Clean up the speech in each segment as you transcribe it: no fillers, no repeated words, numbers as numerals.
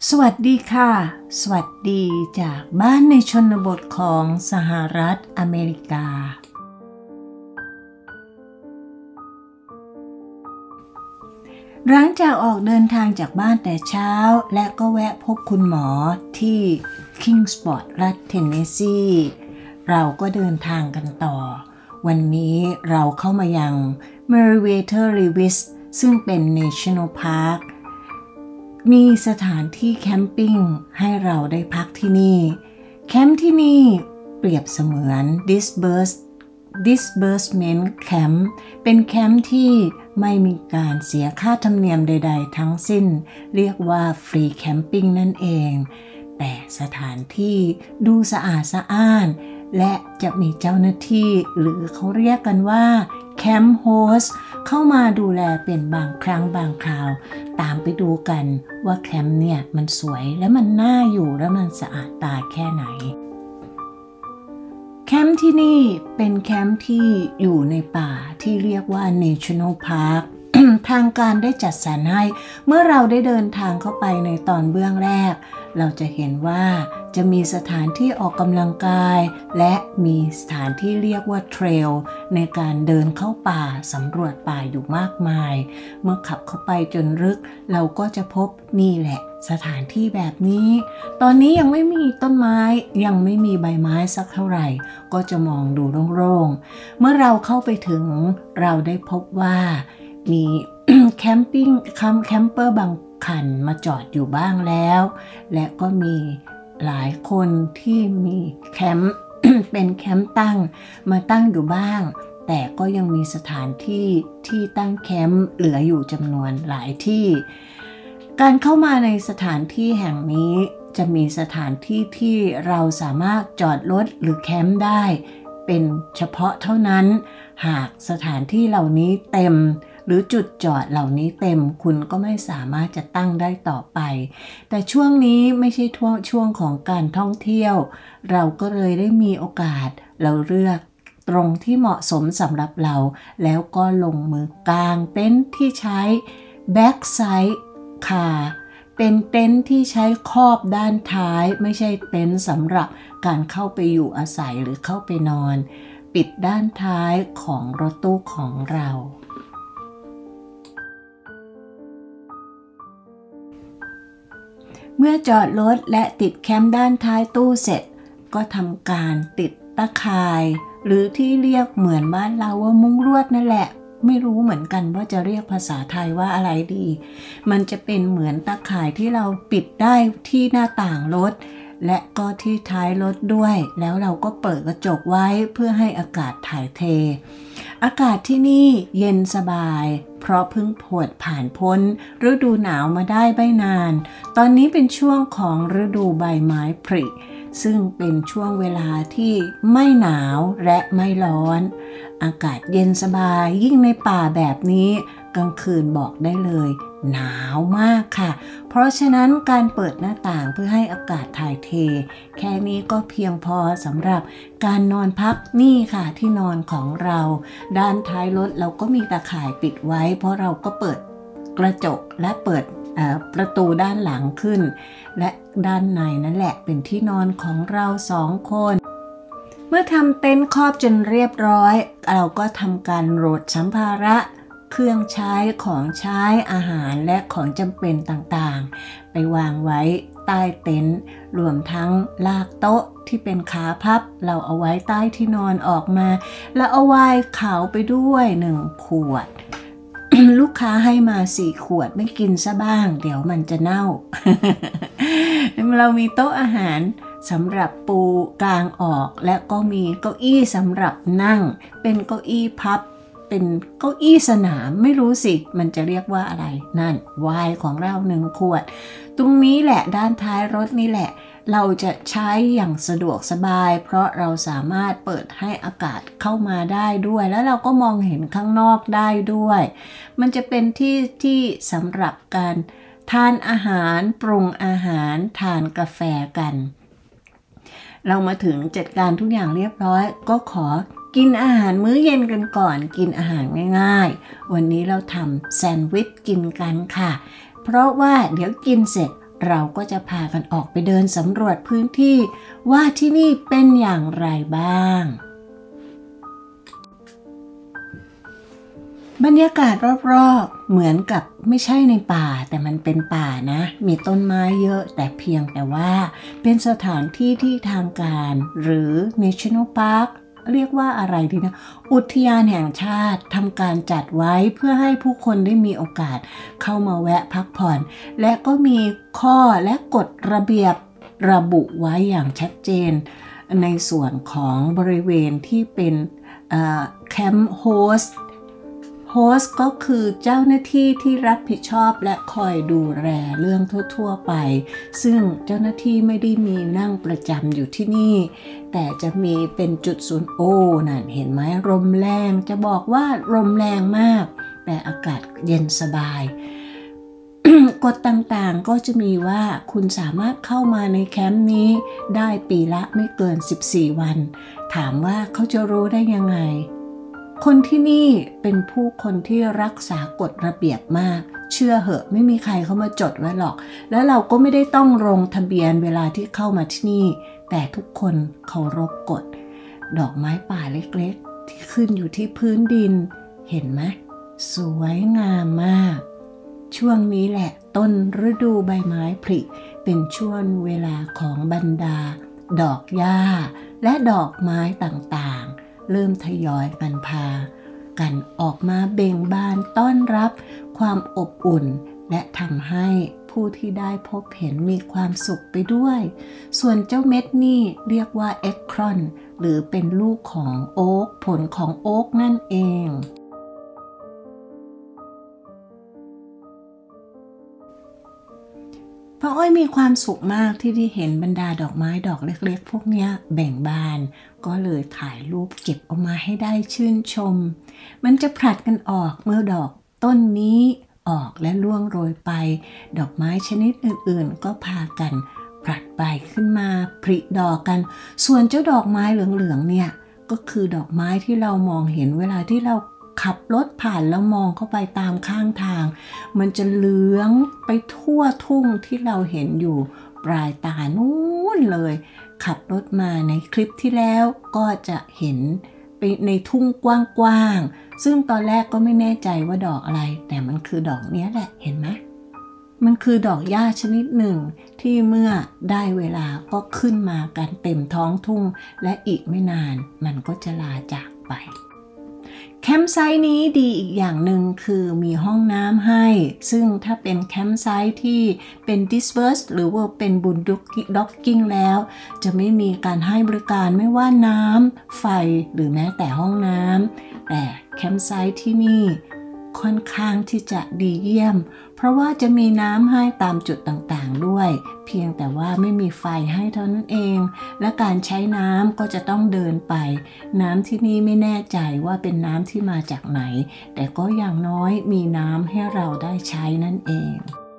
สวัสดีค่ะสวัสดีจากบ้านในชนบทของสหรัฐอเมริกาหลังจากออกเดินทางจากบ้านแต่เช้าและก็แวะพบคุณหมอที่คิงส์พอร์ตรัฐเทนเนสซีเราก็เดินทางกันต่อวันนี้เราเข้ามายัง Meriwether Lewis ซึ่งเป็น National Parkมีสถานที่แคมปิ้งให้เราได้พักที่นี่แคมป์ที่นี่เปรียบเสมือน disbursement camp เป็นแคมป์ที่ไม่มีการเสียค่าธรรมเนียมใดๆทั้งสิ้นเรียกว่าฟรีแคมปิ้งนั่นเองแต่สถานที่ดูสะอาดสะอ้านและจะมีเจ้าหน้าที่หรือเขาเรียกกันว่าแคมป์โฮสต์เข้ามาดูแลเป็นบางครั้งบางคราวตามไปดูกันว่าแคมป์เนี่ยมันสวยและมันน่าอยู่และมันสะอาดตาแค่ไหนแคมป์ที่นี่เป็นแคมป์ที่อยู่ในป่าที่เรียกว่า National Park ทางการได้จัดสรรให้เมื่อเราได้เดินทางเข้าไปในตอนเบื้องแรกเราจะเห็นว่าจะมีสถานที่ออกกำลังกายและมีสถานที่เรียกว่าเทรลในการเดินเข้าป่าสำรวจป่าอยู่มากมายเมื่อขับเข้าไปจนลึกเราก็จะพบนี่แหละสถานที่แบบนี้ตอนนี้ยังไม่มีต้นไม้ยังไม่มีใบไม้สักเท่าไหร่ก็จะมองดูโล่งๆเมื่อเราเข้าไปถึงเราได้พบว่ามี แคมเปอร์บางคันมาจอดอยู่บ้างแล้วและก็มีหลายคนที่มีแคมป์ เป็นแคมป์ตั้งมาตั้งอยู่บ้างแต่ก็ยังมีสถานที่ที่ตั้งแคมป์เหลืออยู่จำนวนหลายที่การเข้ามาในสถานที่แห่งนี้จะมีสถานที่ที่เราสามารถจอดรถหรือแคมป์ได้เป็นเฉพาะเท่านั้นหากสถานที่เหล่านี้เต็มหรือจุดจอดเหล่านี้เต็มคุณก็ไม่สามารถจะตั้งได้ต่อไปแต่ช่วงนี้ไม่ใช่ช่วงของการท่องเที่ยวเราก็เลยได้มีโอกาสเราเลือกตรงที่เหมาะสมสำหรับเราแล้วก็ลงมือกางเต็นท์ที่ใช้ Backside Car เป็นเต็นท์ที่ใช้ครอบด้านท้ายไม่ใช่เต็นท์สำหรับการเข้าไปอยู่อาศัยหรือเข้าไปนอนปิดด้านท้ายของรถตู้ของเราเมื่อจอดรถและติดแคมป์ด้านท้ายตู้เสร็จก็ทำการติดตะข่ายหรือที่เรียกเหมือนบ้านเราว่ามุ้งลวดนั่นแหละไม่รู้เหมือนกันว่าจะเรียกภาษาไทยว่าอะไรดีมันจะเป็นเหมือนตะข่ายที่เราปิดได้ที่หน้าต่างรถและก็ที่ท้ายรถด้วยแล้วเราก็เปิดกระจกไว้เพื่อให้อากาศถ่ายเทอากาศที่นี่เย็นสบายเพราะเพิ่งผ่านพ้นฤดูหนาวมาได้ไม่นานตอนนี้เป็นช่วงของฤดูใบไม้ผลิซึ่งเป็นช่วงเวลาที่ไม่หนาวและไม่ร้อนอากาศเย็นสบายยิ่งในป่าแบบนี้กลางคืนบอกได้เลยหนาวมากค่ะเพราะฉะนั้นการเปิดหน้าต่างเพื่อให้อากาศถ่ายเทแค่นี้ก็เพียงพอสำหรับการนอนพักนี่ค่ะที่นอนของเราด้านท้ายรถเราก็มีตาข่ายปิดไว้เพราะเราก็เปิดกระจกและเปิดประตูด้านหลังขึ้นและด้านในนั่นแหละเป็นที่นอนของเรา2 คนเมื่อทำเต็นท์ครอบจนเรียบร้อยเราก็ทำการโหลดสัมภาระเครื่องใช้ของใช้อาหารและของจำเป็นต่างๆไปวางไว้ใต้เต็นท์รวมทั้งลากโต๊ะที่เป็นขาพับเราเอาไว้ใต้ที่นอนออกมาแล้วเอาไวน์ขาวไปด้วย1 ขวด ลูกค้าให้มา4 ขวดไม่กินซะบ้างเดี๋ยวมันจะเน่า เรามีโต๊ะอาหารสำหรับปูกางออกและก็มีเก้าอี้สำหรับนั่งเป็นเก้าอี้พับเป็นเก้าอี้สนามไม่รู้สิมันจะเรียกว่าอะไรนั่นไวน์ของเรา1 ขวดตรงนี้แหละด้านท้ายรถนี่แหละเราจะใช้อย่างสะดวกสบายเพราะเราสามารถเปิดให้อากาศเข้ามาได้ด้วยแล้วเราก็มองเห็นข้างนอกได้ด้วยมันจะเป็นที่สำหรับการทานอาหารปรุงอาหารทานกาแฟกันเรามาถึงจัดการทุกอย่างเรียบร้อยก็ขอกินอาหารมื้อเย็นกันก่อนกินอาหารง่ายๆวันนี้เราทำแซนด์วิชกินกันค่ะเพราะว่าเดี๋ยวกินเสร็จเราก็จะพากันออกไปเดินสำรวจพื้นที่ว่าที่นี่เป็นอย่างไรบ้างบรรยากาศรอบๆเหมือนกับไม่ใช่ในป่าแต่มันเป็นป่านะมีต้นไม้เยอะแต่เพียงแต่ว่าเป็นสถานที่ที่ทางการหรือ National Park เรียกว่าอะไรดีนะอุทยานแห่งชาติทำการจัดไว้เพื่อให้ผู้คนได้มีโอกาสเข้ามาแวะพักผ่อนและก็มีข้อและกฎระเบียบระบุไว้อย่างชัดเจนในส่วนของบริเวณที่เป็นแคมป์โฮสต์ก็คือเจ้าหน้าที่ที่รับผิดชอบและคอยดูแลเรื่องทั่วๆไปซึ่งเจ้าหน้าที่ไม่ได้มีนั่งประจำอยู่ที่นี่แต่จะมีเป็นจุดศูนย์นั่นเห็นไหมลมแรงจะบอกว่าลมแรงมากแต่อากาศเย็นสบาย กฎต่างๆก็จะมีว่าคุณสามารถเข้ามาในแคมป์นี้ได้ปีละไม่เกิน14วันถามว่าเขาจะรู้ได้ยังไงคนที่นี่เป็นผู้คนที่รักษากฎระเบียบมากเชื่อเหอะไม่มีใครเข้ามาจดไว้หรอกแล้วเราก็ไม่ได้ต้องลงทะเบียนเวลาที่เข้ามาที่นี่แต่ทุกคนเคารพกฎดอกไม้ป่าเล็กๆที่ขึ้นอยู่ที่พื้นดินเห็นไหมสวยงามมากช่วงนี้แหละต้นฤดูใบไม้ผลิเป็นช่วงเวลาของบรรดาดอกหญ้าและดอกไม้ต่างๆเริ่มทยอยกันพากันออกมาเบ่งบานต้อนรับความอบอุ่นและทำให้ผู้ที่ได้พบเห็นมีความสุขไปด้วยส่วนเจ้าเม็ดนี่เรียกว่าเอครอนหรือเป็นลูกของโอ๊กผลของโอ๊กนั่นเองพ่ออ้อยมีความสุขมากที่ได้เห็นบรรดาดอกไม้ดอกเล็กๆพวกนี้แบ่งบานก็เลยถ่ายรูปเก็บออกมาให้ได้ชื่นชมมันจะผลัดกันออกเมื่อดอกต้นนี้ออกและร่วงโรยไปดอกไม้ชนิดอื่นๆก็พากันผลัดใบขึ้นมาผลิดอกกันส่วนเจ้าดอกไม้เหลืองๆเนี่ยก็คือดอกไม้ที่เรามองเห็นเวลาที่เราขับรถผ่านแล้วมองเข้าไปตามข้างทางมันจะเหลืองไปทั่วทุ่งที่เราเห็นอยู่ปลายตานู้นเลยขับรถมาในคลิปที่แล้วก็จะเห็นไปในทุ่งกว้างๆซึ่งตอนแรกก็ไม่แน่ใจว่าดอกอะไรแต่มันคือดอกนี้แหละเห็นไหมมันคือดอกหญ้าชนิดหนึ่งที่เมื่อได้เวลาก็ขึ้นมากันเต็มท้องทุ่งและอีกไม่นานมันก็จะลาจากไปแคมป์ไซต์นี้ดีอีกอย่างหนึ่งคือมีห้องน้ำให้ซึ่งถ้าเป็นแคมป์ไซต์ที่เป็น disperse หรือว่าเป็นบุนด็อกกิ้งแล้วจะไม่มีการให้บริการไม่ว่าน้ำไฟหรือแม้แต่ห้องน้ำแต่แคมป์ไซต์ที่นี่ค่อนข้างที่จะดีเยี่ยมเพราะว่าจะมีน้ำให้ตามจุดต่างๆด้วยเพียงแต่ว่าไม่มีไฟให้เท่านั้นเองและการใช้น้ำก็จะต้องเดินไปน้ำที่นี่ไม่แน่ใจว่าเป็นน้ำที่มาจากไหนแต่ก็อย่างน้อยมีน้ำให้เราได้ใช้นั่นเอง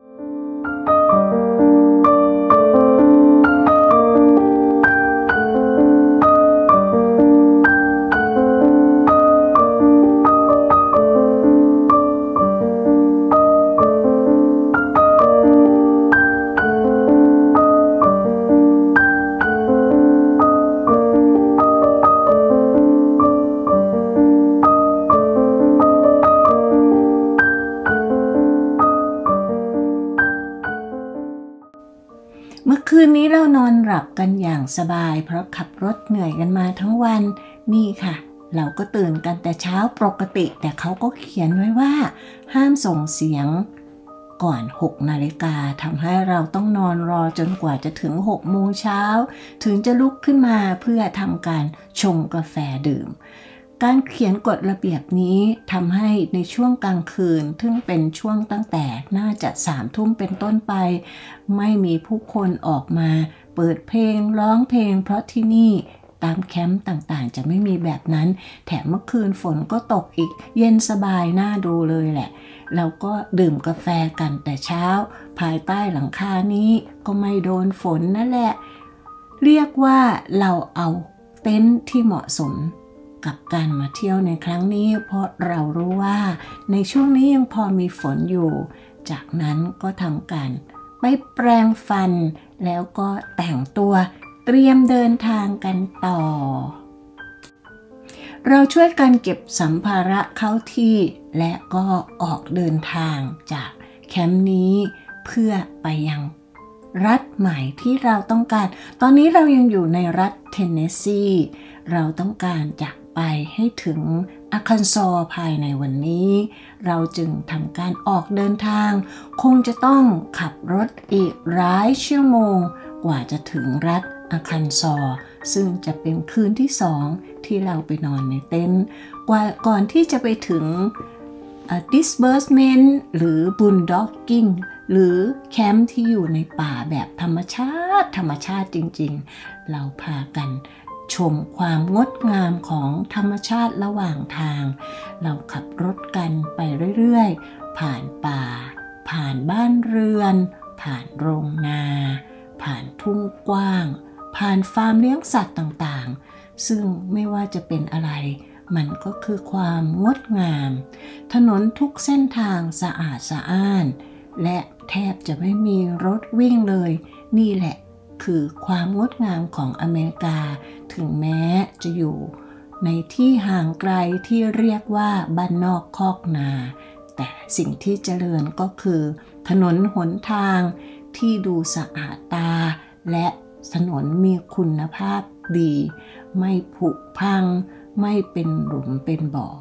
คืนนี้เรานอนหลับกันอย่างสบายเพราะขับรถเหนื่อยกันมาทั้งวันนี่ค่ะเราก็ตื่นกันแต่เช้าปกติแต่เขาก็เขียนไว้ว่าห้ามส่งเสียงก่อน6 นาฬิกาทำให้เราต้องนอนรอจนกว่าจะถึง6 โมงเช้าถึงจะลุกขึ้นมาเพื่อทำการชงกาแฟดื่มการเขียนกฎระเบียบนี้ทำให้ในช่วงกลางคืนซึ่งเป็นช่วงตั้งแต่น่าจะ3 ทุ่มเป็นต้นไปไม่มีผู้คนออกมาเปิดเพลงร้องเพลงเพราะที่นี่ตามแคมป์ต่างๆจะไม่มีแบบนั้นแถมเมื่อคืนฝนก็ตกอีกเย็นสบายน่าดูเลยแหละเราก็ดื่มกาแฟกันแต่เช้าภายใต้หลังคานี้ก็ไม่โดนฝนนั่นแหละเรียกว่าเราเอาเต็นท์ที่เหมาะสมกับการมาเที่ยวในครั้งนี้เพราะเรารู้ว่าในช่วงนี้ยังพอมีฝนอยู่จากนั้นก็ทำการไปแปรงฟันแล้วก็แต่งตัวเตรียมเดินทางกันต่อเราช่วยกันเก็บสัมภาระเข้าที่และก็ออกเดินทางจากแคมป์นี้เพื่อไปยังรัฐใหม่ที่เราต้องการตอนนี้เรายังอยู่ในรัฐเทนเนสซีเราต้องการจะไปให้ถึงอาคันซอภายในวันนี้เราจึงทำการออกเดินทางคงจะต้องขับรถอีกหลายชั่วโมงกว่าจะถึงรัฐอาคันซอซึ่งจะเป็นคืนที่2ที่เราไปนอนในเต็นท์ก่อนที่จะไปถึงdisbursement หรือ boondocking หรือแคมป์ที่อยู่ในป่าแบบธรรมชาติจริงๆเราพากันชมความงดงามของธรรมชาติระหว่างทางเราขับรถกันไปเรื่อยๆผ่านป่าผ่านบ้านเรือนผ่านโรงนาผ่านทุ่งกว้างผ่านฟาร์มเลี้ยงสัตว์ต่างๆซึ่งไม่ว่าจะเป็นอะไรมันก็คือความงดงามถนนทุกเส้นทางสะอาดสะอ้านและแทบจะไม่มีรถวิ่งเลยนี่แหละคือความงดงามของอเมริกาถึงแม้จะอยู่ในที่ห่างไกลที่เรียกว่าบ้านนอกคอกนาแต่สิ่งที่เจริญก็คือถนนหนทางที่ดูสะอาดตาและถนนมีคุณภาพดีไม่ผุพังไม่เป็นหลุมเป็นบ่อ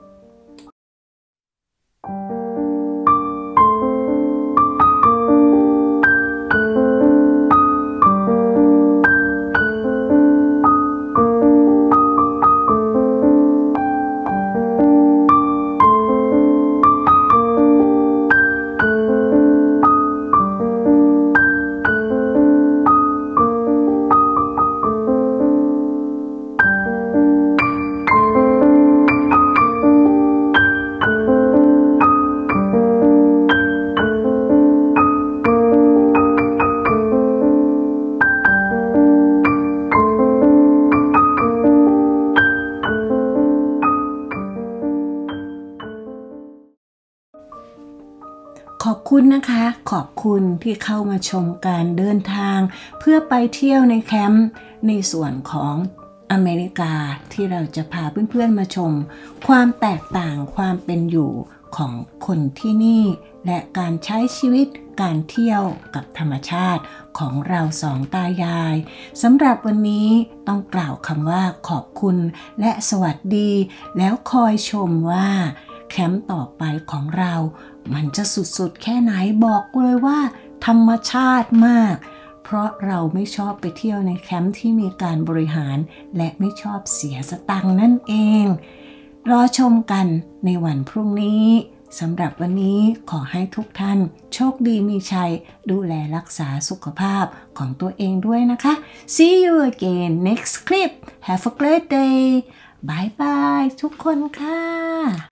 ขอบคุณนะคะขอบคุณที่เข้ามาชมการเดินทางเพื่อไปเที่ยวในแคมป์ในส่วนของอเมริกาที่เราจะพาเพื่อนๆมาชมความแตกต่างความเป็นอยู่ของคนที่นี่และการใช้ชีวิตการเที่ยวกับธรรมชาติของเราสองตายายสำหรับวันนี้ต้องกล่าวคำว่าขอบคุณและสวัสดีแล้วคอยชมว่าแคมป์ต่อไปของเรามันจะสุดๆแค่ไหนบอกเลยว่าธรรมชาติมากเพราะเราไม่ชอบไปเที่ยวในแคมป์ที่มีการบริหารและไม่ชอบเสียสตังค์นั่นเองรอชมกันในวันพรุ่งนี้สำหรับวันนี้ขอให้ทุกท่านโชคดีมีชัยดูแลรักษาสุขภาพของตัวเองด้วยนะคะ See you again next clip Have a great day บายบายทุกคนค่ะ